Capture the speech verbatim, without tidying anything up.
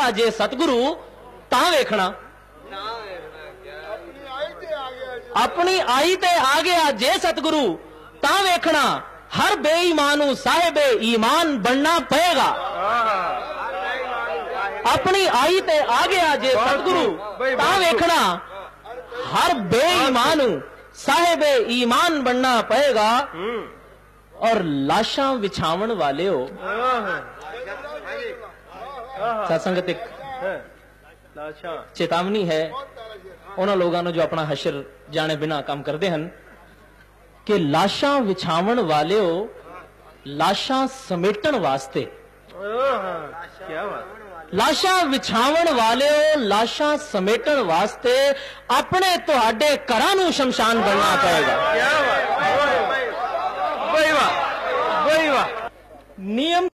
गया जे सतगुरु तां वेखना, अपनी आई ते आ गया जे सतगुरु तां वेखना, हर बेईमानू साहिबे ईमान बनना पएगा। अपनी आई ते आ गया जे सतगुरु तां वेखना, हर बेईमानू साहिबे ईमान बनना पएगा। और लाशां विछावन वाले हो सत्संगत एक चेतावनी है उन्होंने लोगों ने जो अपना हशर जाने बिना काम करते हैं कि लाशां विछावन वाले हो, लाशां समेटन वास्ते, लाशां विछावन वाले हो, लाशां समेटन वास्ते अपने तुहाडे घरां नूं शमशान बनना पएगा। नियम